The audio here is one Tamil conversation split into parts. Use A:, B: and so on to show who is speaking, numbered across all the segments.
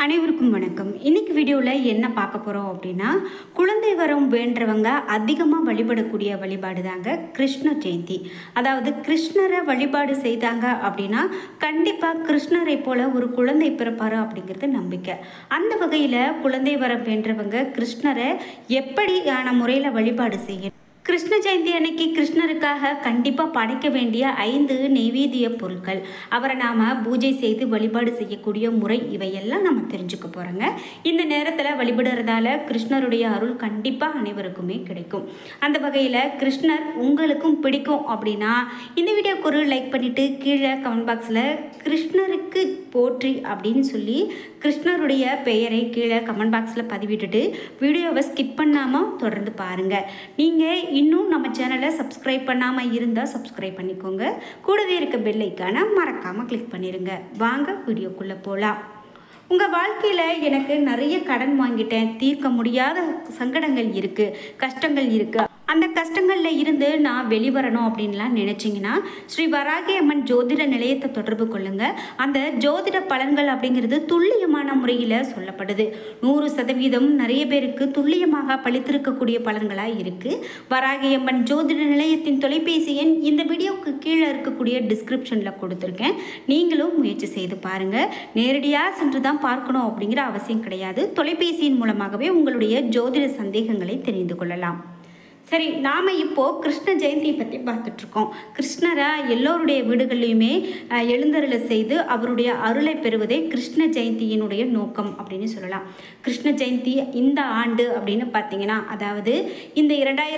A: அனைவருக்கும் வணக்கம். இன்னைக்கு வீடியோவில் என்ன பார்க்க போகிறோம் அப்படின்னா, குழந்தை வரம் வேண்டவங்க அதிகமாக வழிபடக்கூடிய வழிபாடு தாங்க கிருஷ்ண ஜெயந்தி. அதாவது கிருஷ்ணரை வழிபாடு செய்தாங்க அப்படின்னா கண்டிப்பாக கிருஷ்ணரை போல ஒரு குழந்தை பிறப்பாரு அப்படிங்கிறது நம்பிக்கை. அந்த வகையில் குழந்தை வரம் வேண்டவங்க கிருஷ்ணரை எப்படியான முறையில் வழிபாடு செய்ய, கிருஷ்ண ஜெயந்தி அன்னைக்கு கிருஷ்ணருக்காக கண்டிப்பாக படைக்க வேண்டிய 5 நெய்வேத்திய பொருட்கள், அவரை நாம் பூஜை செய்து வழிபாடு செய்யக்கூடிய முறை, இவையெல்லாம் நம்ம தெரிஞ்சுக்க போகிறோங்க. இந்த நேரத்தில் வழிபடுறதால கிருஷ்ணருடைய அருள் கண்டிப்பாக அனைவருக்குமே கிடைக்கும். அந்த வகையில் கிருஷ்ணர் உங்களுக்கும் பிடிக்கும் அப்படின்னா இந்த வீடியோக்கு ஒரு லைக் பண்ணிவிட்டு கீழே கமெண்ட் பாக்ஸில் கிருஷ்ணருக்கு போற்றி அப்படின்னு சொல்லி கிருஷ்ணருடைய பெயரை கீழே கமெண்ட் பாக்ஸில் பதிவிட்டுட்டு வீடியோவை ஸ்கிப் பண்ணாமல் தொடர்ந்து பாருங்கள். நீங்கள் இன்னும் நம்ம சேனலை சப்ஸ்கிரைப் பண்ணாமல் இருந்தால் சப்ஸ்கிரைப் பண்ணிக்கோங்க. கூடவே இருக்க பெல் ஐக்கானை மறக்காமல் கிளிக் பண்ணிடுங்க. வாங்க வீடியோக்குள்ளே போகலாம். உங்கள் வாழ்க்கையில் எனக்கு நிறைய கடன் வாங்கிட்டேன், தீர்க்க முடியாத சங்கடங்கள் இருக்குது, கஷ்டங்கள் இருக்குது, அந்த கஷ்டங்களில் இருந்து நான் வெளிவரணும் அப்படின்லாம் நினச்சிங்கன்னா ஸ்ரீ வராகி அம்மன் ஜோதிட நிலையத்தை தொடர்பு கொள்ளுங்கள். அந்த ஜோதிட பலன்கள் அப்படிங்கிறது துல்லியமான முறையில் சொல்லப்படுது. 100% நிறைய பேருக்கு துல்லியமாக பழித்திருக்கக்கூடிய பலன்களாக இருக்குது. வராகி அம்மன் ஜோதிட நிலையத்தின் தொலைபேசி எண் இந்த வீடியோவுக்கு கீழே இருக்கக்கூடிய டிஸ்கிரிப்ஷனில் கொடுத்துருக்கேன். நீங்களும் முயற்சி செய்து பாருங்கள். நேரடியாக சென்று தான் பார்க்கணும் அப்படிங்கிற அவசியம் கிடையாது. தொலைபேசியின் மூலமாகவே உங்களுடைய ஜோதிட சந்தேகங்களை தெரிந்து கொள்ளலாம். சரி, நாம் இப்போது கிருஷ்ண ஜெயந்தியை பற்றி பார்த்துட்ருக்கோம். கிருஷ்ணரை எல்லோருடைய வீடுகள்லையுமே எழுந்தருளை செய்து அவருடைய அருளை பெறுவதே கிருஷ்ண ஜெயந்தியினுடைய நோக்கம் அப்படின்னு சொல்லலாம். கிருஷ்ண ஜெயந்தி இந்த ஆண்டு அப்படின்னு பார்த்தீங்கன்னா, அதாவது இந்த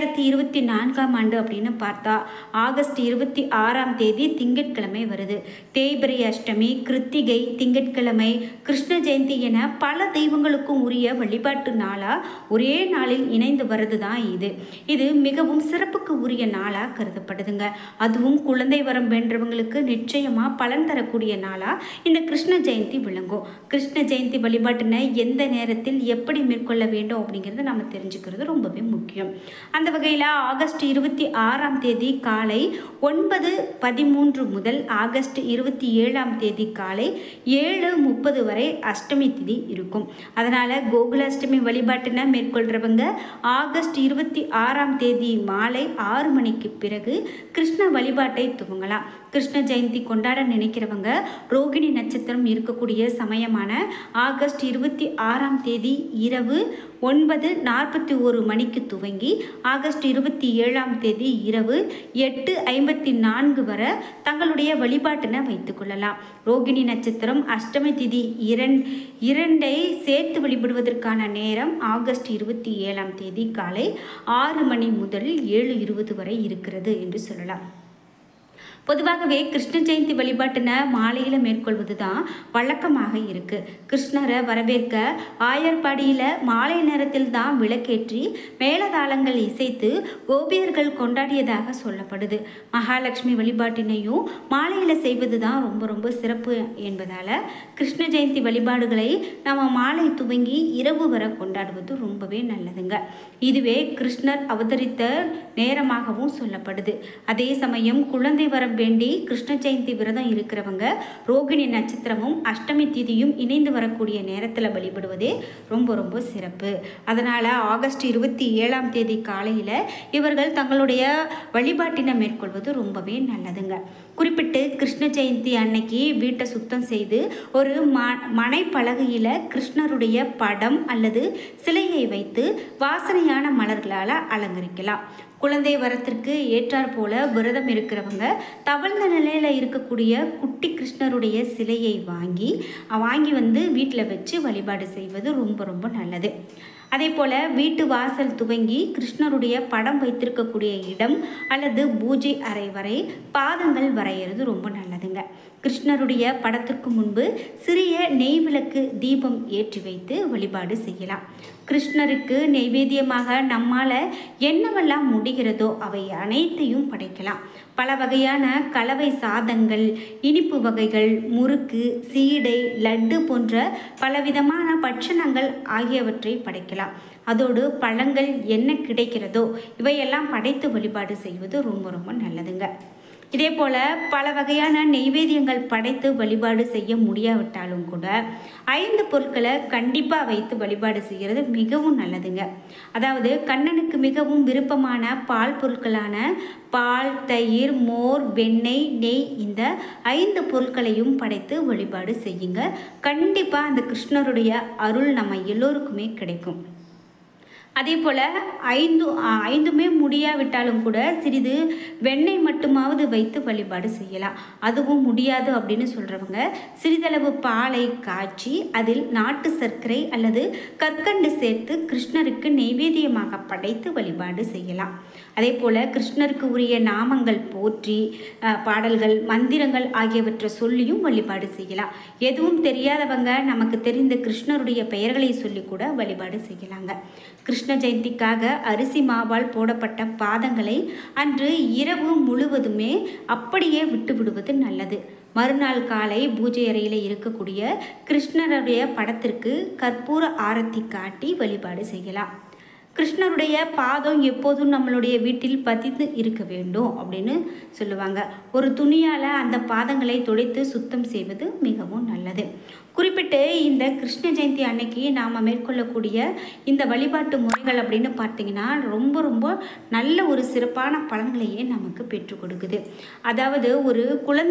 A: 2024ஆம் ஆண்டு அப்படின்னு பார்த்தா ஆகஸ்ட் 26ஆம் தேதி திங்கட்கிழமை வருது. தேய்பிரை அஷ்டமி, கிருத்திகை, திங்கட்கிழமை, கிருஷ்ண ஜெயந்தி என பல தெய்வங்களுக்கும் உரிய வழிபாட்டு நாளாக ஒரே நாளில் இணைந்து வருது தான் இது மிகவும் சிறப்புக்கு உரிய நாளாக கருதப்படுதுங்க. அதுவும் குழந்தை வரம் வேண்டவங்களுக்கு நிச்சயமாக பலன் தரக்கூடிய நாளாக இந்த கிருஷ்ண ஜெயந்தி விளங்கும். கிருஷ்ண ஜெயந்தி வழிபாட்டினை எந்த நேரத்தில் எப்படி மேற்கொள்ள வேண்டும் அப்படிங்கிறத நம்ம தெரிஞ்சுக்கிறது ரொம்பவே முக்கியம். அந்த வகையில் ஆகஸ்ட் 26ஆம் தேதி காலை 9:13 முதல் ஆகஸ்ட் 27ஆம் தேதி காலை 7:30 வரை அஷ்டமி திதி இருக்கும். அதனால் கோகுலாஷ்டமி வழிபாட்டினை மேற்கொள்கிறவங்க ஆகஸ்ட் 26ஆம் தேதி மாலை 6 மணிக்கு பிறகு கிருஷ்ண வழிபாட்டை துவங்கலாம். கிருஷ்ண ஜெயந்தி கொண்டாட நினைக்கிறவங்க ரோகிணி நட்சத்திரம் இருக்கக்கூடிய சமயமான ஆகஸ்ட் 26ஆம் தேதி இரவு 9:41 மணிக்கு துவங்கி ஆகஸ்ட் 27ஆம் தேதி இரவு 8:54 வரை தங்களுடைய வழிபாட்டினை வைத்துக் கொள்ளலாம். ரோகிணி நட்சத்திரம் அஷ்டமி திதி இரண்டை சேர்த்து வழிபடுவதற்கான நேரம் ஆகஸ்ட் 27ஆம் தேதி காலை 6 மணி முதல் 7:20 வரை இருக்கிறது என்று சொல்லலாம். பொதுவாகவே கிருஷ்ண ஜெயந்தி வழிபாட்டினை மாலையில் மேற்கொள்வது தான் வழக்கமாக இருக்குது. கிருஷ்ணரை வரவேற்க ஆயர்பாடியில் மாலை நேரத்தில் தான் விளக்கேற்றி மேளதாளங்கள் இசைத்து கோபியர்கள் கொண்டாடியதாக சொல்லப்படுது. மகாலட்சுமி வழிபாட்டினையும் மாலையில் செய்வது தான் ரொம்ப சிறப்பு என்பதால் கிருஷ்ண ஜெயந்தி வழிபாடுகளை நம்ம மாலை துவங்கி இரவு வரை கொண்டாடுவது ரொம்பவே நல்லதுங்க. இதுவே கிருஷ்ணர் அவதரித்த நேரமாகவும் சொல்லப்படுது. அதே சமயம் குழந்தை வரம் வேண்டி கிருஷ்ண ஜெயந்தி விரதம் இருக்கிறவங்க ரோகிணி நட்சத்திரமும் அஷ்டமி திதியும் இணைந்து வரக்கூடிய நேரத்தில் வழிபடுவதே ரொம்ப சிறப்பு. அதனால் ஆகஸ்ட் 27ஆம் தேதி காலையில் இவர்கள் தங்களுடைய வழிபாட்டினை மேற்கொள்வது ரொம்பவே நல்லதுங்க. குறிப்பிட்டு கிருஷ்ண ஜெயந்தி அன்னைக்கு வீட்டை சுத்தம் செய்து ஒரு மனைப்பலகையில் கிருஷ்ணருடைய படம் அல்லது சிலையை வைத்து வாசனையான மலர்களால் அலங்கரிக்கலாம். குழந்தை வரத்திற்கு ஏற்றாற் போல விரதம் இருக்கிறவங்க தவழ்ந்த நிலையில் இருக்கக்கூடிய குட்டி கிருஷ்ணருடைய சிலையை வாங்கி வந்து வீட்டில் வச்சு வழிபாடு செய்வது ரொம்ப நல்லது. அதே போல் வீட்டு வாசல் துவங்கி கிருஷ்ணருடைய படம் வைத்திருக்கக்கூடிய இடம் அல்லது பூஜை அறை வரை பாதங்கள் வரைகிறது ரொம்ப நல்லதுங்க. கிருஷ்ணருடைய படத்திற்கு முன்பு சிறிய நெய் விளக்கு தீபம் ஏற்றி வைத்து வழிபாடு செய்யலாம். கிருஷ்ணருக்கு நெய்வேத்தியமாக நம்மால் என்னவெல்லாம் முடிகிறதோ அவை அனைத்தையும் படைக்கலாம். பல வகையான கலவை சாதங்கள், இனிப்பு வகைகள், முறுக்கு, சீடை, லட்டு போன்ற பலவிதமான பட்சணங்கள் ஆகியவற்றை படைக்கலாம். அதோடு பழங்கள் என்ன கிடைக்கிறதோ இவையெல்லாம் படைத்து வழிபாடு செய்வது ரொம்ப நல்லதுங்க. இதே போல் பல வகையான நெய்வேத்தியங்கள் படைத்து வழிபாடு செய்ய முடியாவிட்டாலும் கூட 5 பொருட்களை கண்டிப்பாக வைத்து வழிபாடு செய்கிறது மிகவும் நல்லதுங்க. அதாவது கண்ணனுக்கு மிகவும் விருப்பமான பால் பொருட்களான பால், தயிர், மோர், வெண்ணெய், நெய் இந்த 5 பொருட்களையும் படைத்து வழிபாடு செய்யுங்க. கண்டிப்பாக அந்த கிருஷ்ணருடைய அருள் நம்ம எல்லோருக்குமே கிடைக்கும். அதே போல் ஐந்துமே முடியாவிட்டாலும் கூட சிறிது வெண்ணெய் மட்டுமாவது வைத்து வழிபாடு செய்யலாம். அதுவும் முடியாது அப்படின்னு சொல்கிறவங்க சிறிதளவு பாலை காய்ச்சி அதில் நாட்டு சர்க்கரை அல்லது கற்கண்டு சேர்த்து கிருஷ்ணருக்கு நெய்வேத்தியமாக படைத்து வழிபாடு செய்யலாம். அதே போல் கிருஷ்ணருக்கு உரிய நாமங்கள் போற்றி பாடல்கள், மந்திரங்கள் ஆகியவற்றை சொல்லியும் வழிபாடு செய்யலாம். எதுவும் தெரியாதவங்க நமக்கு தெரிந்த கிருஷ்ணருடைய பெயர்களை சொல்லி கூட வழிபாடு செய்யலாங்க. கிருஷ்ண ஜெயந்திக்காக அரிசி மாவால் போடப்பட்ட பாதங்களை அன்று இரவு முழுவதுமே அப்படியே விட்டு விடுவது நல்லது. மறுநாள் காலை பூஜை அறையில் இருக்கக்கூடிய கிருஷ்ணருடைய படத்திற்கு கற்பூர ஆரத்தி காட்டி வழிபாடு செய்யலாம். கிருஷ்ணருடைய பாதம் எப்போதும் நம்மளுடைய வீட்டில் பதிந்து இருக்க வேண்டும் அப்படின்னு சொல்லுவாங்க. ஒரு துணியால் அந்த பாதங்களை துடைத்து சுத்தம் செய்வது மிகவும் நல்லது. குறிப்பிட்டு இந்த கிருஷ்ண ஜெயந்தி அன்னைக்கு நாம் மேற்கொள்ளக்கூடிய இந்த வழிபாட்டு முறைகள் அப்படின்னு பார்த்தீங்கன்னா ரொம்ப நல்ல ஒரு சிறப்பான பலன்களையே நமக்கு பெற்றுக் கொடுக்குது. அதாவது ஒரு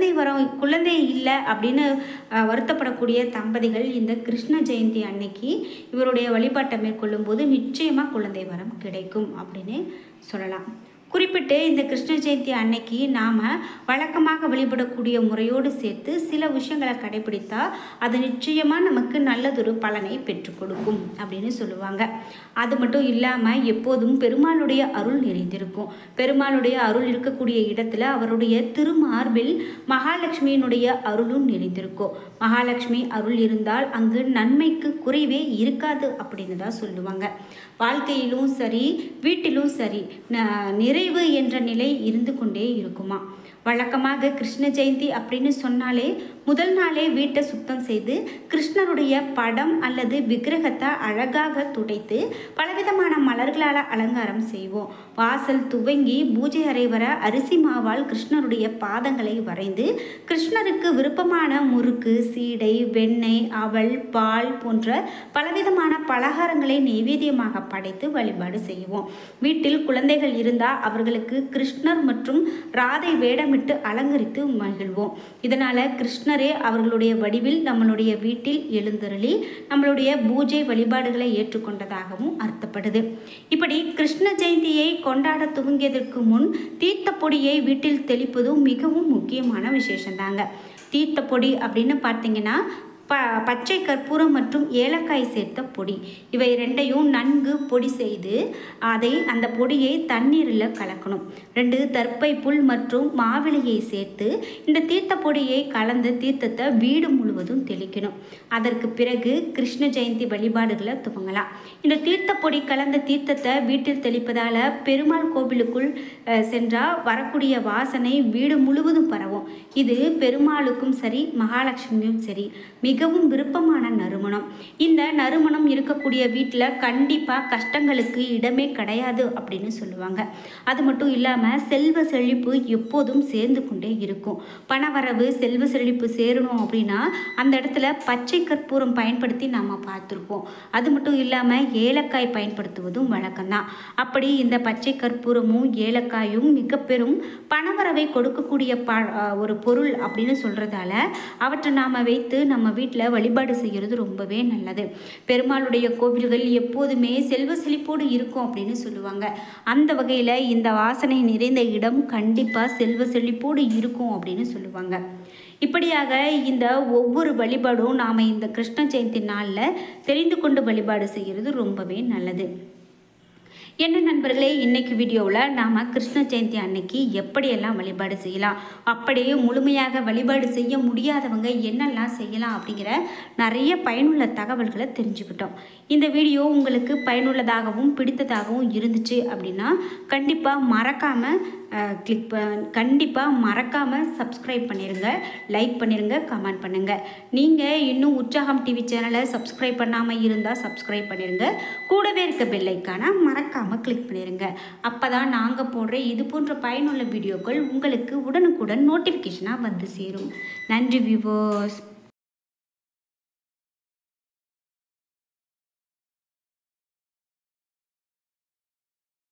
A: குழந்தை இல்லை அப்படின்னு வருத்தப்படக்கூடிய தம்பதிகள் இந்த கிருஷ்ண ஜெயந்தி அன்னைக்கு இவருடைய வழிபாட்டை மேற்கொள்ளும் போது நிச்சயமாக குழந்தை வரம் கிடைக்கும் அப்படின்னு சொல்லலாம். குறிப்பிட்டு இந்த கிருஷ்ண ஜெயந்தி அன்னைக்கு நாம் வழக்கமாக வழிபடக்கூடிய முறையோடு சேர்த்து சில விஷயங்களை கடைபிடித்தா அது நிச்சயமாக நமக்கு நல்லதொரு பலனை பெற்றுக் கொடுக்கும் அப்படின்னு சொல்லுவாங்க. அது மட்டும் இல்லாமல் எப்போதும் பெருமாளுடைய அருள் நிறைந்திருக்கும். பெருமாளுடைய அருள் இருக்கக்கூடிய இடத்துல அவருடைய திருமார்பில் மகாலட்சுமியினுடைய அருளும் நிறைந்திருக்கும். மகாலட்சுமி அருள் இருந்தால் அங்கு நன்மைக்கு குறைவே இருக்காது அப்படின்னு தான் சொல்லுவாங்க. வாழ்க்கையிலும் சரி வீட்டிலும் சரி நிறைவு என்ற நிலை இருந்து கொண்டே இருக்குமா. வழக்கமாக கிருஷ்ண ஜெயந்தி அப்படின்னு சொன்னாலே முதல் நாளே வீட்டை சுத்தம் செய்து கிருஷ்ணருடைய படம் அல்லது விக்கிரகத்தை அழகாக துடைத்து பலவிதமான மலர்களால் அலங்காரம் செய்வோம். வாசல் துவங்கி பூஜை அறை வர அரிசி மாவால் கிருஷ்ணருடைய பாதங்களை வரைந்து கிருஷ்ணருக்கு விருப்பமான முறுக்கு, சீடை, வெண்ணெய், அவல், பால் போன்ற பலவிதமான பலகாரங்களை நெய்வேத்தியமாக படைத்து வழிபாடு செய்வோம். வீட்டில் குழந்தைகள் இருந்தால் அவர்களுக்கு கிருஷ்ணர் மற்றும் ராதை வேடமிட்டு அலங்கரித்து மகிழ்வோம். இதனால் கிருஷ்ணரே அவர்களுடைய வடிவில் நம்மளுடைய வீட்டில் எழுந்தருளி நம்மளுடைய பூஜை வழிபாடுகளை ஏற்றுக்கொண்டதாகவும் அர்த்தப்படுது. இப்படி கிருஷ்ண ஜெயந்தியை கொண்டாட துவங்கியதற்கு முன் தீர்த்த பொடியை வீட்டில் தெளிப்பதும் மிகவும் முக்கியமான விசேஷந்தாங்க. தீர்த்த பொடி அப்படின்னு பார்த்தீங்கன்னா பச்சை கற்பூரம் மற்றும் ஏலக்காய் சேர்த்த பொடி, இவை ரெண்டையும் நன்கு பொடி செய்து அந்த பொடியை தண்ணீரில் கலக்கணும். 2 தர்ப்பை புல் மற்றும் மாவிளையை சேர்த்து இந்த தீர்த்த பொடியை கலந்த தீர்த்தத்தை வீடு முழுவதும் தெளிக்கணும். அதற்கு பிறகு கிருஷ்ண ஜெயந்தி வழிபாடுகளை துவங்கலாம். இந்த தீர்த்த பொடி கலந்த தீர்த்தத்தை வீட்டில் தெளிப்பதால் பெருமாள் கோவிலுக்குள் சென்றால் வரக்கூடிய வாசனை வீடு முழுவதும் பரவும். இது பெருமாளுக்கும் சரி மகாலட்சுமியும் சரி மிகவும் விருப்பமான நறுமணம். இந்த நறுமணம் இருக்கக்கூடிய வீட்டில் கண்டிப்பாக கஷ்டங்களுக்கு இடமே கிடையாது அப்படின்னு சொல்லுவாங்க. அது மட்டும் இல்லாமல் செல்வ செழிப்பு எப்போதும் சேர்ந்து கொண்டே இருக்கும். பணவரவு, செல்வ செழிப்பு சேரணும் அப்படின்னா அந்த இடத்துல பச்சை கற்பூரம் பயன்படுத்தி நாம் பார்த்துருப்போம். அது மட்டும் இல்லாமல் ஏலக்காய் பயன்படுத்துவதும் வழக்கம்தான். அப்படி இந்த பச்சை கற்பூரமும் ஏலக்காயும் மிக பெரும் பணவரவை கொடுக்கக்கூடிய ஒரு பொருள் அப்படின்னு சொல்கிறதால அவற்றை நாம் வைத்து நம்ம வீட்டில் வழிபாடு செய்கிறது ரொம்பவே நல்லது. பெருமாளுடைய கோவில்கள் எப்போதுமே செல்வ செழிப்போடு இருக்கும் அப்படின்னு சொல்லுவாங்க. அந்த வகையில் இந்த வாசனை நிறைந்த இடம் கண்டிப்பாக செல்வ செழிப்போடு இருக்கும் அப்படின்னு சொல்லுவாங்க. இப்படியாக இந்த ஒவ்வொரு வழிபாடும் நாம் இந்த கிருஷ்ண ஜெயந்தி நாளில் தெரிந்து கொண்டு வழிபாடு செய்கிறது ரொம்பவே நல்லது. என்ன நண்பர்களே, இன்றைக்கி வீடியோவில் நாம் கிருஷ்ண ஜெயந்தி அன்னைக்கு எப்படியெல்லாம் வழிபாடு செய்யலாம், அப்படியே முழுமையாக வழிபாடு செய்ய முடியாதவங்க என்னெல்லாம் செய்யலாம் அப்படிங்கிற நிறைய பயனுள்ள தகவல்களை தெரிஞ்சுக்கிட்டோம். இந்த வீடியோ உங்களுக்கு பயனுள்ளதாகவும் பிடித்ததாகவும் இருந்துச்சு அப்படின்னா கண்டிப்பாக மறக்காமல் கண்டிப்பாக மறக்காமல் சப்ஸ்கிரைப் பண்ணிடுங்க, லைக் பண்ணிடுங்க, கமெண்ட் பண்ணுங்கள். நீங்கள் இன்னும் உற்சாகம் டிவி சேனலை சப்ஸ்கிரைப் பண்ணாமல் இருந்தால் சப்ஸ்கிரைப் பண்ணிடுங்க. கூடவே இருக்க பெல் ஐக்கானை மறக்காமல் கிளிக் பண்ணிடுங்க. அப்போ தான் நாங்கள் போடுற இது போன்ற பயனுள்ள வீடியோக்கள் உங்களுக்கு உடனுக்குடன் நோட்டிஃபிகேஷனாக வந்து சேரும். நன்றி வியூவர்ஸ்.